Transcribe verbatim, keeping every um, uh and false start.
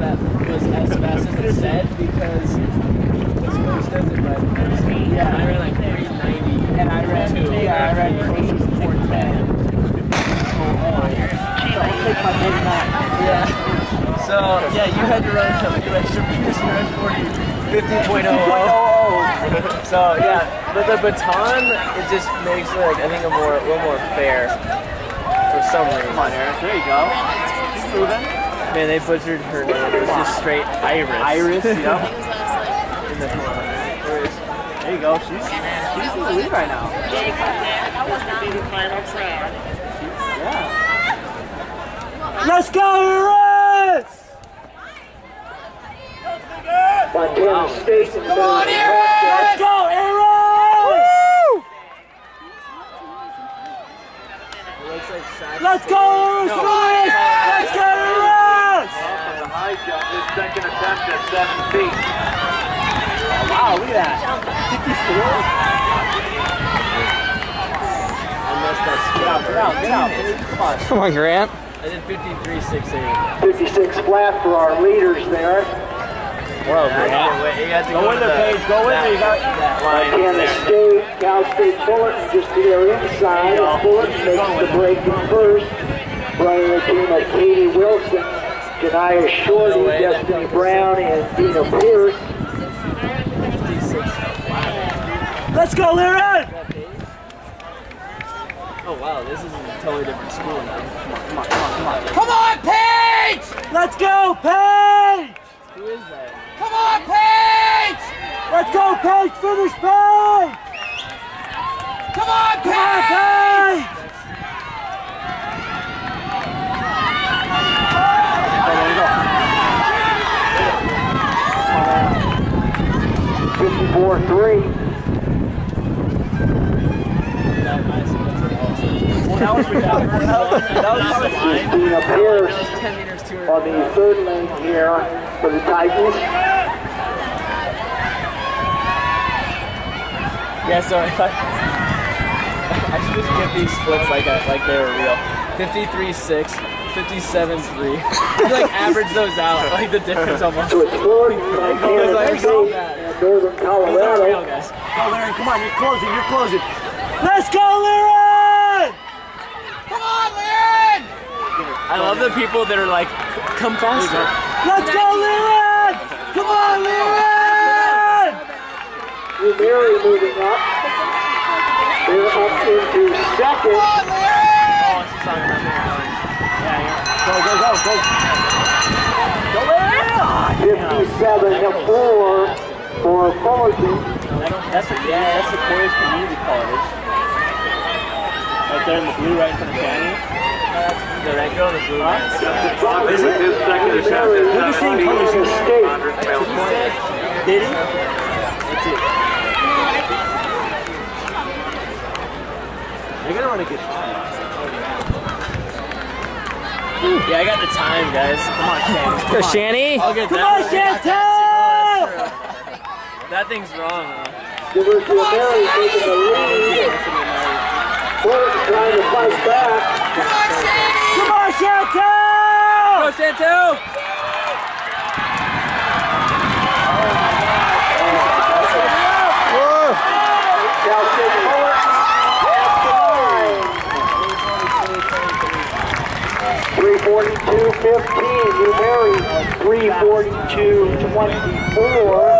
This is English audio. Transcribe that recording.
that was as fast as it said because this coach does it by yeah, I ran like three ninety and I ran two. Yeah, I ran close to four ten. Oh, oh, so I'll take my big nine. Yeah. So yeah, you had to run a few extra meters. You ran forty, fifty point oh oh. So yeah, but the baton it just makes it like I think a more a little more fair for some reason. Come on, Eric. There you go. She's moving. Man, they butchered her name. It was just straight Iris. Iris, yep. In the there you go. She's she's in the lead right now. That was to be the final round. Yeah. Let's go, Iris! Montana State. Come on, Iris! Let's go, Iris! Woo! It looks like Sac. Let's go, Iris! No. Let's go, Iris! From the high jump, his second attempt at seven feet. Oh, wow, look at that. fifty-four. I messed that Get out, get out, get out. Come on. Come on, Grant. I did fifty-three six eight. fifty-six flat for our leaders there. Whoa, Grant. You got to go, go with the page, go with it. You got that line. Montana State, Cal State Fullerton just to their inside. Fullerton makes the break in first. Running the team of Katie Wilson, Janiyah Shorty, no Destiny Brown, and Dina Pierce. Let's go, Lyra! Oh wow, this is a totally different school now. Come on, come on, come on, come on. Come on, Paige! Let's go, Paige! Who is that? Come on, Paige! Let's go, Paige! Finish, Paige! Come on, Paige! Come on, Paige! fifty-four three. That was that was that was Dina Pierce on the third lane here for the Titans. Yeah, so if I I should just get these splits like I, like they were real. fifty-three six, fifty-seven three. Like average those out, like the difference almost. So it's Ford, Montana State, and Northern Colorado. Real, guys. Go, Larry, come on, you're closing, you're closing. Let's go, Lyra! Come on, Lyra! I love the people that are like, come faster. Let's go, Lyra! Come on, Lyra! Mary moving up. They're up into second. Come on, Lyra! Oh, she's talking about me. Yeah, yeah. Go, go, go, go. Go, Lyra! fifty-seven to four for Fullerton. That's a, yeah, that's the Corey's Community College. Right there in the blue, right in front of Canyon. Yeah, that girl in the blue. Huh? Is it? His second attempt at Who's the same color as State. Did he? That's it. You're gonna run a good time. Yeah, I got the time, guys. Come on, Shanny. Come on. Shanny? I'll get Come that on, one. Chantel! That thing's wrong, huh? University of Mary taking the lead. Fullerton trying to fight back. Come on, Chantel! Go, Chantel! Cal State Fullerton at the line. three forty-two fifteen, New Mary, three forty-two twenty-four.